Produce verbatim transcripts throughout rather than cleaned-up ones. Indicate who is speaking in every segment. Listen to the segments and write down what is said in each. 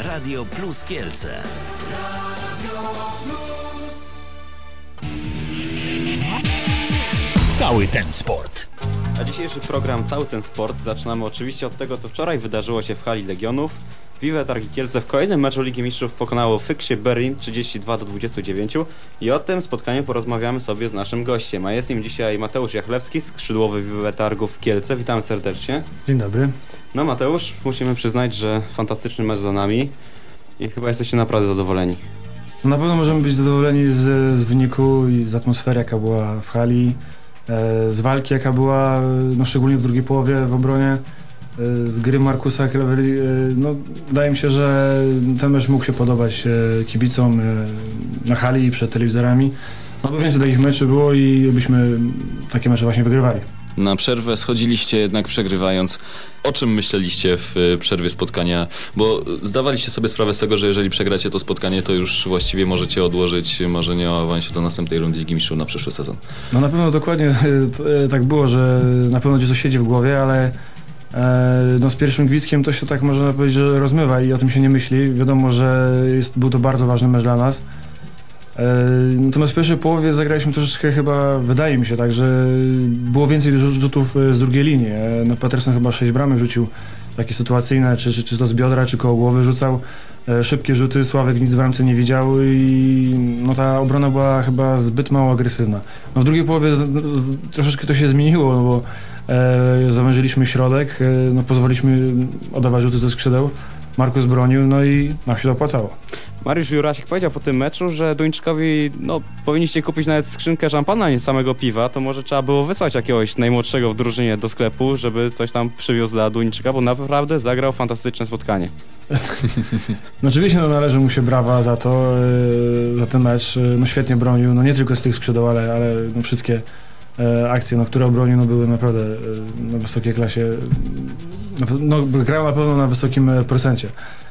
Speaker 1: Radio Plus Kielce. Radio
Speaker 2: Plus. Cały ten sport.
Speaker 3: A dzisiejszy program Cały ten sport zaczynamy oczywiście od tego, co wczoraj wydarzyło się w hali Legionów. Vive Targi Kielce w kolejnym meczu Ligi Mistrzów pokonało Fyksie Berlin trzydzieści dwa do dwudziestu dziewięciu i o tym spotkaniu porozmawiamy sobie z naszym gościem. A jest nim dzisiaj Mateusz Jachlewski, skrzydłowy Vive Targów w Kielce. Witam serdecznie.
Speaker 4: Dzień dobry.
Speaker 3: No Mateusz, musimy przyznać, że fantastyczny mecz za nami i chyba jesteście naprawdę zadowoleni.
Speaker 4: Na pewno możemy być zadowoleni z, z wyniku i z atmosfery, jaka była w hali, z walki, jaka była, no szczególnie w drugiej połowie w obronie, z gry Markusa Klevery. No, wydaje mi się, że ten mecz mógł się podobać kibicom na hali i przed telewizorami. No bo więcej takich meczy było i byśmy takie mecze właśnie wygrywali.
Speaker 5: Na przerwę schodziliście jednak przegrywając. O czym myśleliście w przerwie spotkania? Bo zdawaliście sobie sprawę z tego, że jeżeli przegracie to spotkanie, to już właściwie możecie odłożyć marzenie o awansie do następnej rundy Ligi Mistrzów na przyszły sezon.
Speaker 4: No na pewno dokładnie tak było, że na pewno gdzieś to siedzi w głowie, ale no z pierwszym gwizdkiem to się tak można powiedzieć, że rozmywa i o tym się nie myśli. Wiadomo, że jest, był to bardzo ważny mecz dla nas. Natomiast w pierwszej połowie zagraliśmy troszeczkę chyba, wydaje mi się tak, że było więcej rzutów z drugiej linii. No Peterson chyba sześć bramek rzucił, takie sytuacyjne, czy, czy, czy to z biodra, czy koło głowy rzucał. Szybkie rzuty, Sławek nic w bramce nie widział i no ta obrona była chyba zbyt mało agresywna. No w drugiej połowie z, z, troszeczkę to się zmieniło, no bo e, zawężyliśmy środek, e, no pozwoliliśmy oddawać rzuty ze skrzydeł. Markus bronił, no i nam się to opłacało.
Speaker 3: Mariusz Jurasik powiedział po tym meczu, że Duńczykowi no, powinniście kupić nawet skrzynkę szampana, a nie samego piwa, to może trzeba było wysłać jakiegoś najmłodszego w drużynie do sklepu, żeby coś tam przywiózł dla Duńczyka, bo naprawdę zagrał fantastyczne spotkanie.
Speaker 4: No oczywiście no, należy mu się brawa za to, yy, za ten mecz. No świetnie bronił, no nie tylko z tych skrzydeł, ale, ale no, wszystkie e, akcje, no, które obronił, no, były naprawdę e, na wysokiej klasie. No, no, grał na pewno na wysokim procencie.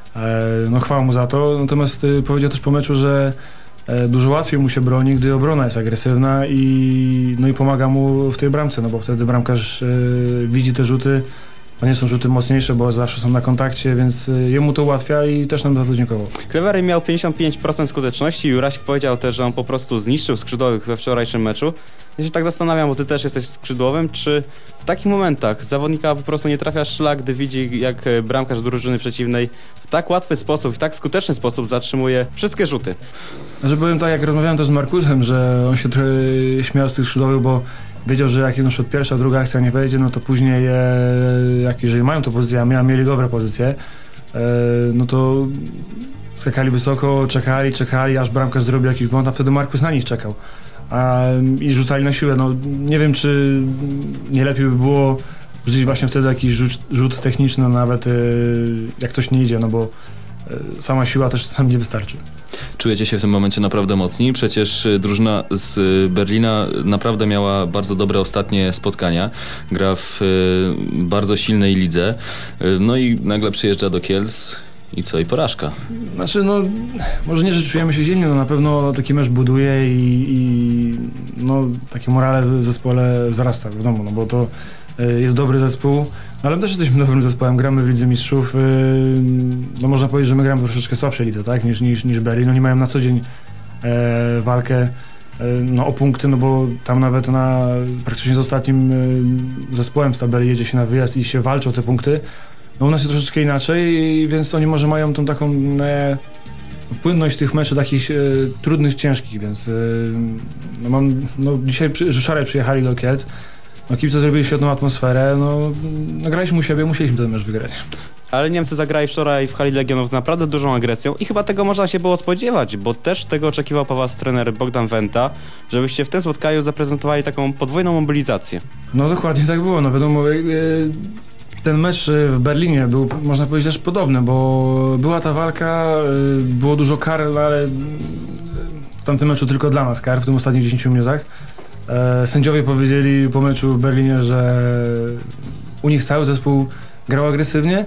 Speaker 4: No chwała mu za to, natomiast y, powiedział też po meczu, że y, dużo łatwiej mu się broni, gdy obrona jest agresywna i, no i pomaga mu w tej bramce, no bo wtedy bramkarz y, widzi te rzuty, to nie są rzuty mocniejsze, bo zawsze są na kontakcie, więc y, jemu to ułatwia i też nam za to dziękował.
Speaker 3: Klevery miał pięćdziesiąt pięć procent skuteczności, Jurasik powiedział też, że on po prostu zniszczył skrzydłowych we wczorajszym meczu. Ja się tak zastanawiam, bo ty też jesteś skrzydłowym, czy w takich momentach zawodnika po prostu nie trafia szlak, gdy widzi, jak bramkarz drużyny przeciwnej w tak łatwy sposób, w tak skuteczny sposób zatrzymuje wszystkie rzuty?
Speaker 4: Znaczy powiem tak, jak rozmawiałem też z Markusem, że on się trochę śmiał z tych skrzydłowych, bo wiedział, że jak na przykład pierwsza, druga akcja nie wejdzie, no to później, e, jak jeżeli mają to pozycję, a mieli dobre pozycje, e, no to skakali wysoko, czekali, czekali, aż bramkarz zrobił jakiś błąd, a wtedy Markus na nich czekał. A, i rzucali na siłę. No, nie wiem, czy nie lepiej by było rzucić właśnie wtedy jakiś rzut, rzut techniczny, nawet y, jak coś nie idzie, no bo y, sama siła też sam nie wystarczy.
Speaker 5: Czujecie się w tym momencie naprawdę mocni? Przecież drużyna z Berlina naprawdę miała bardzo dobre ostatnie spotkania. Gra w y, bardzo silnej lidze. Y, no i nagle przyjeżdża do Kielc. I co? I porażka.
Speaker 4: Znaczy, no, może nie, że czujemy się dziennie, no na pewno taki mecz buduje i, i no, takie morale w zespole wzrasta, wiadomo, no bo to y, jest dobry zespół, ale my też jesteśmy dobrym zespołem, gramy w Lidze Mistrzów, y, no można powiedzieć, że my gramy w troszeczkę słabszej lidze, tak, niż, niż, niż Berlin, oni mają na co dzień e, walkę e, no, o punkty, no bo tam nawet na praktycznie z ostatnim e, zespołem z tabeli jedzie się na wyjazd i się walczy o te punkty. No u nas jest troszeczkę inaczej, więc oni może mają tą taką e, płynność tych meczów takich e, trudnych, ciężkich, więc e, no mam, no dzisiaj przy, wczoraj przyjechali do Kielc, no kibice zrobili świetną atmosferę, no nagraliśmy u siebie, musieliśmy ten mecz wygrać.
Speaker 3: Ale Niemcy zagrali wczoraj w hali Legionów z naprawdę dużą agresją i chyba tego można się było spodziewać, bo też tego oczekiwał po was trener Bogdan Wenta, żebyście w tym spotkaniu zaprezentowali taką podwójną mobilizację.
Speaker 4: No dokładnie tak było, no wiadomo, e, ten mecz w Berlinie był, można powiedzieć, też podobny, bo była ta walka, było dużo kar, ale w tamtym meczu tylko dla nas kar, w tym ostatnich dziesięciu minutach. Sędziowie powiedzieli po meczu w Berlinie, że u nich cały zespół grał agresywnie,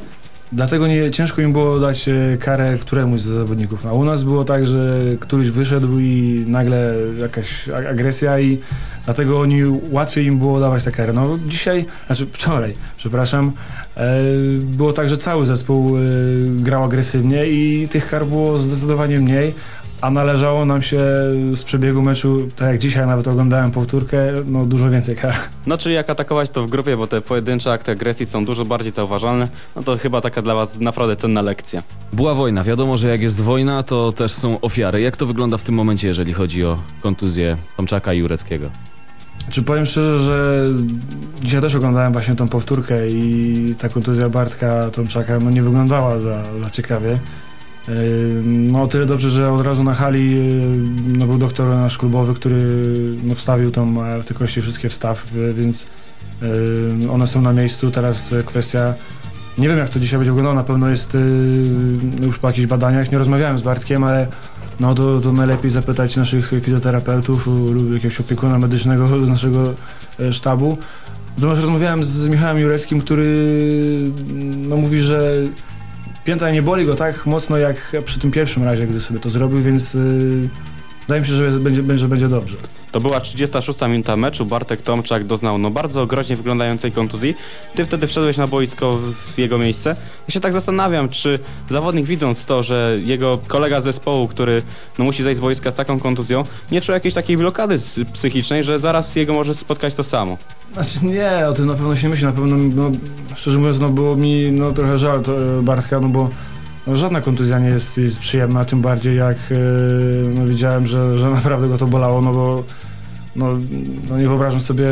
Speaker 4: dlatego nie, ciężko im było dać e, karę któremuś z zawodników. A u nas było tak, że któryś wyszedł i nagle jakaś a- agresja i dlatego oni łatwiej im było dawać tę karę. No dzisiaj, znaczy wczoraj, przepraszam, e, było tak, że cały zespół e, grał agresywnie i tych kar było zdecydowanie mniej, a należało nam się z przebiegu meczu, tak jak dzisiaj nawet oglądałem powtórkę, no dużo więcej kar.
Speaker 3: No czyli jak atakować to w grupie, bo te pojedyncze akty agresji są dużo bardziej zauważalne, no to chyba taka dla was naprawdę cenna lekcja.
Speaker 6: Była wojna. Wiadomo, że jak jest wojna, to też są ofiary. Jak to wygląda w tym momencie, jeżeli chodzi o kontuzję Tomczaka i Jureckiego?
Speaker 4: Czy powiem szczerze, że dzisiaj też oglądałem właśnie tą powtórkę i ta kontuzja Bartka Tomczaka no nie wyglądała za, za ciekawie. Yy, No o tyle dobrze, że od razu na hali yy, no, był doktor nasz klubowy, który no, wstawił tą, e, te kości wszystkie w staw, yy, więc yy, one są na miejscu. Teraz yy, kwestia, nie wiem jak to dzisiaj będzie wyglądało, na pewno jest yy, już po jakichś badaniach, nie rozmawiałem z Bartkiem, ale no to, to najlepiej zapytać naszych fizjoterapeutów lub jakiegoś opiekuna medycznego z naszego e, sztabu. Natomiast rozmawiałem z Michałem Jureckim, który no, mówi, że pięta nie boli go tak mocno jak przy tym pierwszym razie, gdy sobie to zrobił, więc yy, wydaje mi się, że będzie, że będzie dobrze.
Speaker 3: To była trzydziesta szósta minuta meczu, Bartek Tomczak doznał no bardzo groźnie wyglądającej kontuzji. Ty wtedy wszedłeś na boisko w jego miejsce. Ja się tak zastanawiam, czy zawodnik widząc to, że jego kolega z zespołu, który no, musi zejść z boiska z taką kontuzją, nie czuł jakiejś takiej blokady psychicznej, że zaraz jego może spotkać to samo.
Speaker 4: Znaczy nie, o tym na pewno się myśli, na pewno, no, szczerze mówiąc, no, było mi no, trochę żal to, Bartka, no bo no, żadna kontuzja nie jest, jest przyjemna, tym bardziej jak yy, no, widziałem, że, że naprawdę go to bolało, no bo no, no, nie wyobrażam sobie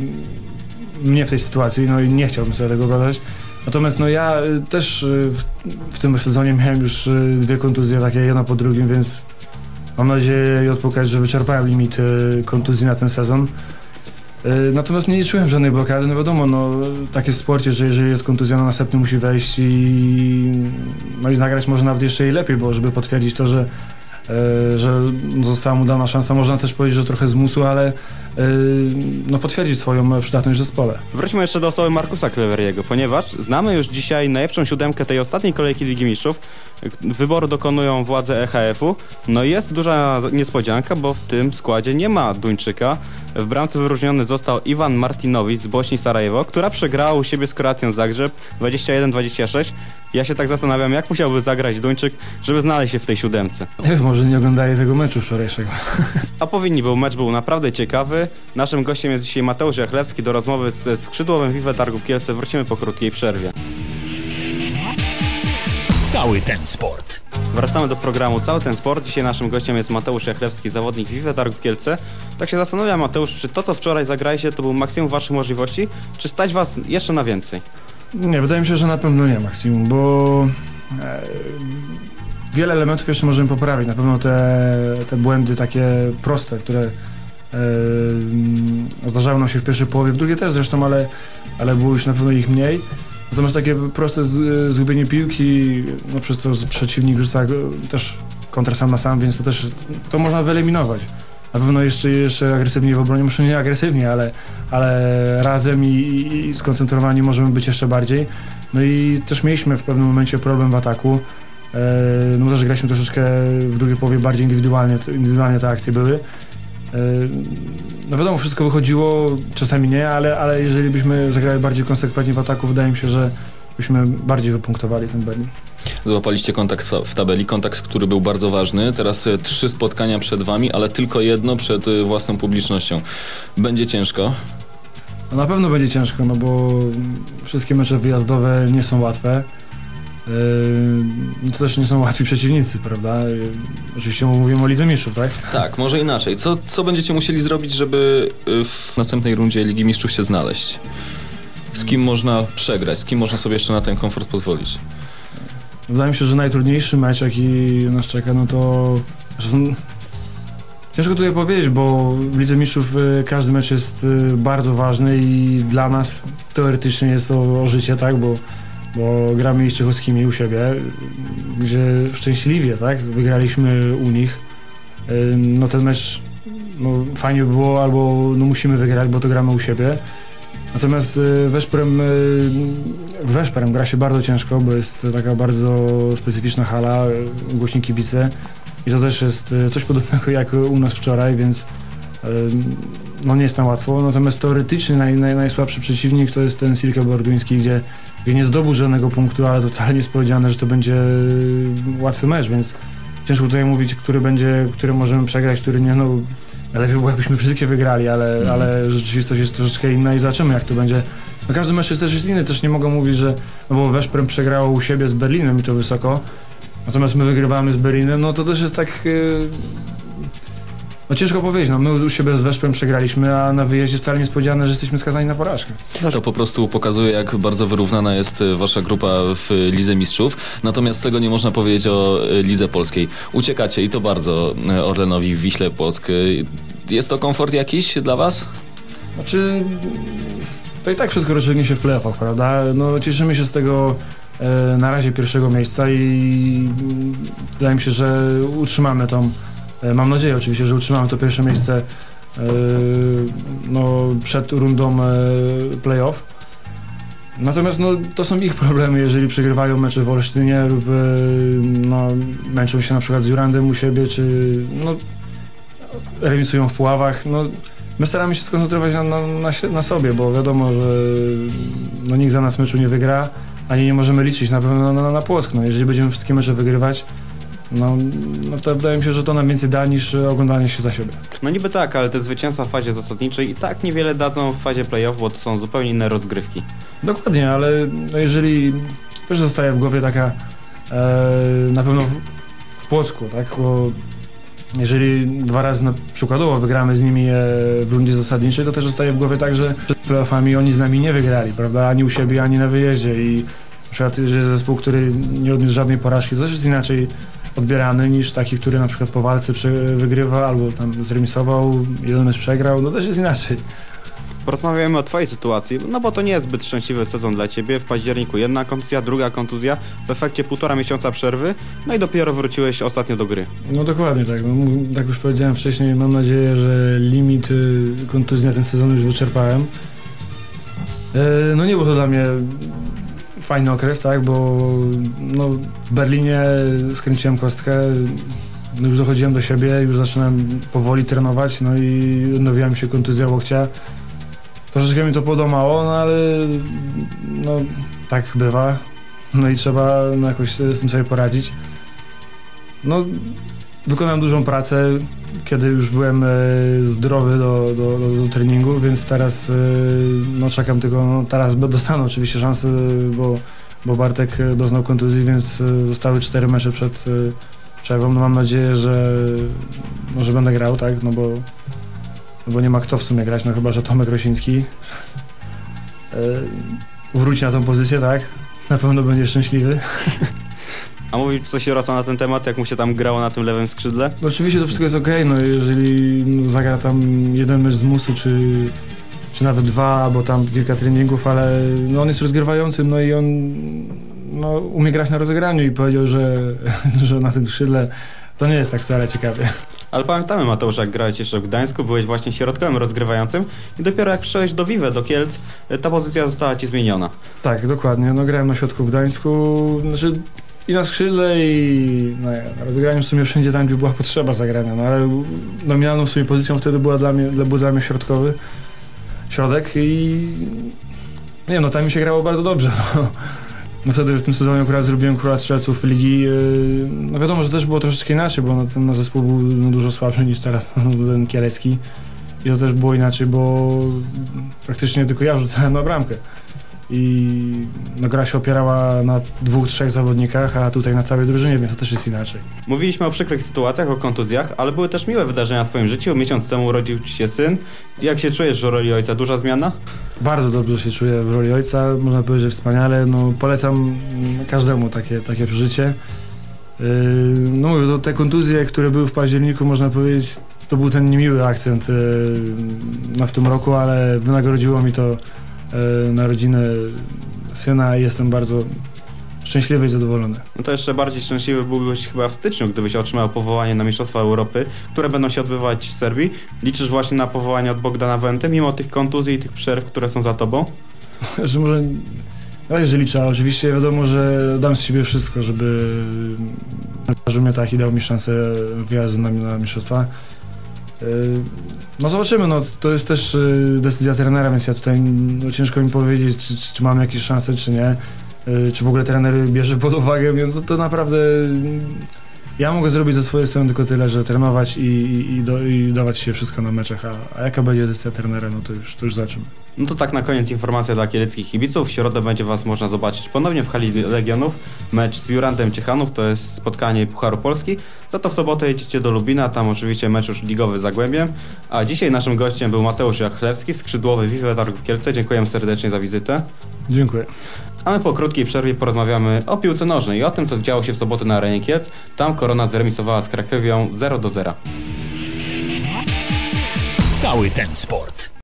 Speaker 4: mnie w tej sytuacji, no i nie chciałbym sobie tego oglądać. Natomiast no, ja też w, w tym sezonie miałem już dwie kontuzje, takie jedna po drugim, więc mam nadzieję i odpukać, że wyczerpałem limit kontuzji na ten sezon. Natomiast nie czułem żadnej blokady, no wiadomo, no tak jest w sporcie, że jeżeli jest kontuzja, no następny musi wejść i no i zagrać może nawet jeszcze i lepiej, bo żeby potwierdzić to, że, e, że została mu dana szansa, można też powiedzieć, że trochę z musu, ale e, no potwierdzić swoją przydatność w zespole.
Speaker 3: Wróćmy jeszcze do osoby Markusa Kleveriego, ponieważ znamy już dzisiaj najlepszą siódemkę tej ostatniej kolejki Ligi Mistrzów. Wyboru dokonują władze E H F-u. No i jest duża niespodzianka, bo w tym składzie nie ma Duńczyka. W bramce wyróżniony został Iwan Martinowicz z Bośni Sarajewo, która przegrała u siebie z Kroatią Zagrzeb dwadzieścia jeden dwadzieścia sześć. Ja się tak zastanawiam, jak musiałby zagrać Duńczyk, żeby znaleźć się w tej siódemce.
Speaker 4: Nie wiem, może nie oglądali tego meczu wczorajszego.
Speaker 3: A powinni, bo mecz był naprawdę ciekawy. Naszym gościem jest dzisiaj Mateusz Jachlewski. Do rozmowy ze skrzydłowym Vive Targów Kielce wrócimy po krótkiej przerwie.
Speaker 2: Cały ten sport.
Speaker 3: Wracamy do programu Cały ten sport. Dzisiaj naszym gościem jest Mateusz Jachlewski, zawodnik Vive Targów Kielce. Tak się zastanawiam, Mateusz, czy to, co wczoraj zagraliście, to był maksimum waszych możliwości, czy stać was jeszcze na więcej?
Speaker 4: Nie, wydaje mi się, że na pewno nie maksimum, bo e, wiele elementów jeszcze możemy poprawić. Na pewno te, te błędy takie proste, które e, zdarzały nam się w pierwszej połowie, w drugiej też zresztą, ale, ale było już na pewno ich mniej. Natomiast takie proste z, zgubienie piłki, no przez to przeciwnik rzuca też kontra sam na sam, więc to też to można wyeliminować. Na pewno jeszcze, jeszcze agresywniej w obronie, może nie agresywnie, ale, ale razem i, i skoncentrowani możemy być jeszcze bardziej. No i też mieliśmy w pewnym momencie problem w ataku. E, no też graliśmy troszeczkę w drugiej połowie bardziej indywidualnie, indywidualnie te akcje były. E, no wiadomo, wszystko wychodziło, czasami nie, ale, ale jeżeli byśmy zagrali bardziej konsekwentnie w ataku, wydaje mi się, że byśmy bardziej wypunktowali ten Berlin.
Speaker 5: Złapaliście kontakt w tabeli, kontakt, który był bardzo ważny. Teraz e, trzy spotkania przed wami, ale tylko jedno przed e, własną publicznością. Będzie ciężko?
Speaker 4: No na pewno będzie ciężko, no bo wszystkie mecze wyjazdowe nie są łatwe. Yy, no to też nie są łatwi przeciwnicy, prawda? Yy, oczywiście mówimy o Lidze Mistrzów, tak?
Speaker 5: Tak, może inaczej. Co, co będziecie musieli zrobić, żeby e, w następnej rundzie Ligi Mistrzów się znaleźć? Z kim można przegrać? Z kim można sobie jeszcze na ten komfort pozwolić?
Speaker 4: Wydaje mi się, że najtrudniejszy mecz, jaki nas czeka, no to... Ciężko tutaj powiedzieć, bo w Lidze Mistrzów każdy mecz jest bardzo ważny i dla nas teoretycznie jest to o życie, tak? Bo, bo gramy z czechowskimi u siebie, gdzie szczęśliwie, tak? Wygraliśmy u nich. No ten mecz no, fajnie by było, albo no, musimy wygrać, bo to gramy u siebie. Natomiast y, Veszprem, y, Veszprem gra się bardzo ciężko, bo jest taka bardzo specyficzna hala, głośni kibice i to też jest y, coś podobnego jak u nas wczoraj, więc y, no nie jest tam łatwo. Natomiast teoretycznie naj, naj, najsłabszy przeciwnik to jest ten Silke Borduński, gdzie, gdzie nie zdobył żadnego punktu, ale to wcale nie jest powiedziane, że to będzie łatwy mecz, więc ciężko tutaj mówić, który będzie, który możemy przegrać, który nie, no lepiej było jakbyśmy wszystkie wygrali, ale, mm. ale rzeczywistość jest troszeczkę inna i zobaczymy jak to będzie. No każdy mecz jest też jest inny, też nie mogę mówić, że no bo Veszprem przegrało u siebie z Berlinem i to wysoko, natomiast my wygrywamy z Berlinem, no to też jest tak, yy, no ciężko powiedzieć, no my u siebie z Veszprem przegraliśmy, a na wyjeździe wcale nie jest powiedziane, że jesteśmy skazani na porażkę.
Speaker 5: To po prostu pokazuje, jak bardzo wyrównana jest wasza grupa w Lidze Mistrzów, natomiast tego nie można powiedzieć o Lidze Polskiej. Uciekacie i to bardzo Orlenowi w Wiśle Płock. Jest to komfort jakiś dla was?
Speaker 4: Znaczy, to i tak wszystko rozstrzygnie się w play-offach, prawda? No cieszymy się z tego e, na razie pierwszego miejsca i wydaje mi się, że utrzymamy tą, e, mam nadzieję oczywiście, że utrzymamy to pierwsze miejsce e, no, przed rundą e, play-off. Natomiast no, to są ich problemy, jeżeli przegrywają mecze w Olsztynie lub e, no, męczą się na przykład z Jurandem u siebie, czy no, remisują w Puławach. No, my staramy się skoncentrować na, na, na, na sobie, bo wiadomo, że no, nikt za nas meczu nie wygra, ani nie możemy liczyć na pewno na, na, na Płock. No, jeżeli będziemy wszystkie mecze wygrywać, no, no to wydaje mi się, że to nam więcej da niż oglądanie się za siebie.
Speaker 3: No niby tak, ale te zwycięstwa w fazie zasadniczej i tak niewiele dadzą w fazie play-off, bo to są zupełnie inne rozgrywki.
Speaker 4: Dokładnie, ale no, jeżeli też zostaje w głowie taka e, na pewno w, w Płocku, tak, bo jeżeli dwa razy na przykładowo wygramy z nimi e, w rundzie zasadniczej, to też zostaje w głowie tak, że przed playoffami oni z nami nie wygrali, prawda, ani u siebie, ani na wyjeździe i na przykład, że jest zespół, który nie odniósł żadnej porażki, to też jest inaczej odbierany niż taki, który na przykład po walce wygrywa albo tam zremisował, jeden mecz przegrał, no też jest inaczej.
Speaker 3: Porozmawiamy o twojej sytuacji, no bo to nie jest zbyt szczęśliwy sezon dla ciebie. W październiku jedna kontuzja, druga kontuzja, w efekcie półtora miesiąca przerwy, no i dopiero wróciłeś ostatnio do gry.
Speaker 4: No dokładnie tak, no, tak już powiedziałem wcześniej, mam nadzieję, że limit y, kontuzji na ten sezon już wyczerpałem. E, no nie był to dla mnie fajny okres, tak, bo no, w Berlinie skręciłem kostkę, no, już dochodziłem do siebie, już zaczynałem powoli trenować, no i odnowiła mi się kontuzja łokcia. Troszeczkę mi to podomało, no ale no tak bywa, no i trzeba no, jakoś z tym sobie poradzić. No wykonałem dużą pracę, kiedy już byłem e, zdrowy do, do, do, do treningu, więc teraz e, no czekam tylko, no teraz dostanę oczywiście szansę, bo, bo Bartek doznał kontuzji, więc e, zostały cztery mecze przed e, przerwą. No mam nadzieję, że może będę grał, tak, no bo No bo nie ma kto w sumie grać, no chyba, że Tomek Rosiński yy, wróci na tą pozycję, tak? Na pewno będzie szczęśliwy.
Speaker 3: A mówisz coś Rosa na ten temat, jak mu się tam grało na tym lewym skrzydle?
Speaker 4: No oczywiście to wszystko jest okej, okay, no jeżeli no, zagra tam jeden mecz z musu, czy, czy nawet dwa, albo tam kilka treningów, ale no, on jest rozgrywającym, no i on no, umie grać na rozegraniu i powiedział, że, że na tym skrzydle to nie jest tak wcale ciekawie.
Speaker 3: Ale pamiętamy, Mateusz, jak grałeś jeszcze w Gdańsku, byłeś właśnie środkowym rozgrywającym i dopiero jak przyszedłeś do Vive, do Kielc, ta pozycja została ci zmieniona.
Speaker 4: Tak, dokładnie. No grałem na środku w Gdańsku, znaczy i na skrzydle i no, na rozgraniu w sumie wszędzie tam, gdzie była potrzeba zagrania, no ale nominalną w sumie pozycją wtedy była dla mnie, był dla mnie środkowy środek i nie wiem, no tam mi się grało bardzo dobrze. No. No wtedy w tym sezonie akurat zrobiłem króla strzelców ligi. No wiadomo, że też było troszeczkę inaczej, bo no, ten no, zespół był no, dużo słabszy niż teraz no, ten kielecki. I to też było inaczej, bo praktycznie tylko ja rzucałem na bramkę. I no, gra się opierała na dwóch, trzech zawodnikach, a tutaj na całej drużynie, więc to też jest inaczej.
Speaker 3: Mówiliśmy o przykrych sytuacjach, o kontuzjach, ale były też miłe wydarzenia w twoim życiu. Miesiąc temu urodził ci się syn. Jak się czujesz w roli ojca? Duża zmiana?
Speaker 4: Bardzo dobrze się czuję w roli ojca, można powiedzieć, że wspaniale. No, polecam każdemu takie, takie przeżycie. Yy, no mówię, to te kontuzje, które były w październiku, można powiedzieć, to był ten niemiły akcent yy, no, w tym roku, ale wynagrodziło mi to yy, narodziny syna i jestem bardzo szczęśliwy i zadowolony.
Speaker 3: No to jeszcze bardziej szczęśliwy byłbyś chyba w styczniu, gdybyś otrzymał powołanie na Mistrzostwa Europy, które będą się odbywać w Serbii. Liczysz właśnie na powołanie od Bogdana Wenty, mimo tych kontuzji i tych przerw, które są za tobą?
Speaker 4: Że może... No jeżeli trzeba, oczywiście wiadomo, że dam z siebie wszystko, żeby zdarzył mnie tak i dał mi szansę wyjazdu na, na mistrzostwa. Yy, No zobaczymy, no to jest też yy, decyzja trenera, więc ja tutaj no, ciężko mi powiedzieć, czy, czy, czy mam jakieś szanse, czy nie. Yy, czy w ogóle trener bierze pod uwagę, no to, to naprawdę... Yy, ja mogę zrobić ze swojej strony tylko tyle, że trenować i, i, i, do, i dawać się wszystko na meczach, a, a jaka będzie decyzja trenera, no to już, to już zobaczymy.
Speaker 3: No to tak na koniec informacja dla kieleckich kibiców. W środę będzie was można zobaczyć ponownie w hali Legionów. Mecz z Jurantem Ciechanów, to jest spotkanie Pucharu Polski. Za to w sobotę jedziecie do Lubina, tam oczywiście mecz już ligowy z Zagłębiem. A dzisiaj naszym gościem był Mateusz Jachlewski, skrzydłowy Vive Targów Kielce. Dziękuję serdecznie za wizytę.
Speaker 4: Dziękuję.
Speaker 3: A my po krótkiej przerwie porozmawiamy o piłce nożnej i o tym, co działo się w sobotę na arenie Kielc. Tam Korona zremisowała z Krakowią zero do zera.
Speaker 2: Cały ten sport.